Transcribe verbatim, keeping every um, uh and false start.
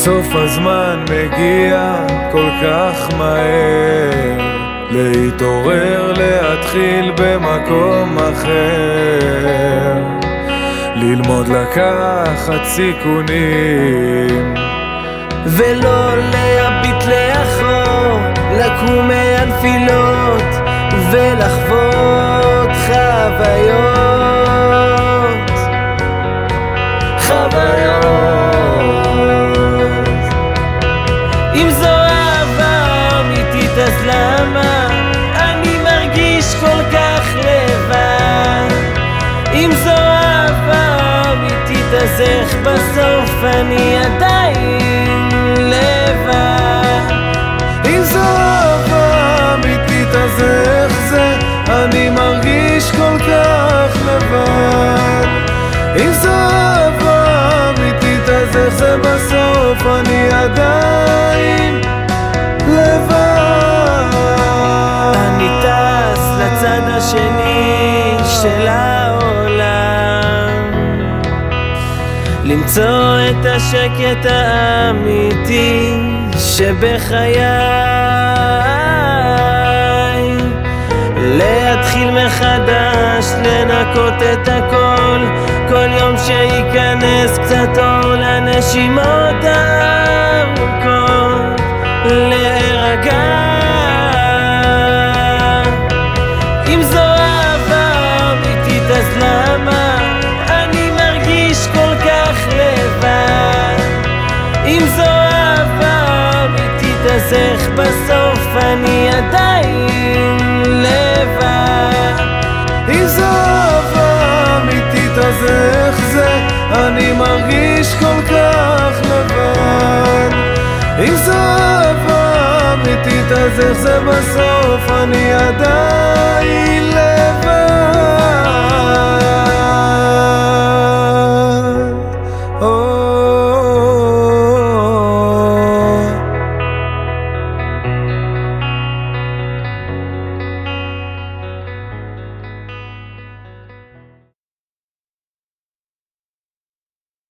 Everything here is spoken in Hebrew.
סוף הזמן מגיע כל כך מהר, להתעורר, להתחיל במקום אחר, ללמוד לקחת סיכונים ולא להביט לאחור, לקום מהנפילות ולחוות חוויות, חוויות. אם זו אהבה אמיתית אז למה אני מרגיש כל כך לבד? אם זו אהבה אמיתית אז איך בסוף אני עדיין לבד? אם זו אהבה אמיתית אז איך זה אני מרגיש כל כך לבד? אם זו אהבה אמיתית אז איך זה בסוף אני עדיין לבד? אני טס לצד השני של העולם, למצוא את השקט האמיתי שבחיי, להתחיל מחדש, לנקות את הכל, כל יום שייכנס קצת אור לנשימות הארוכות, להירגע. אם זו אהבה אמיתית אז למה אני מרגיש כל כך לבד? אם זו אהבה אמיתית אז איך בסוף אני עדיין לבד? אם זו אהבה אמיתית אז איך זה אני מרגיש כל כך לבד? אם זו אהבה אמיתית אז איך זה בסוף אני עדיין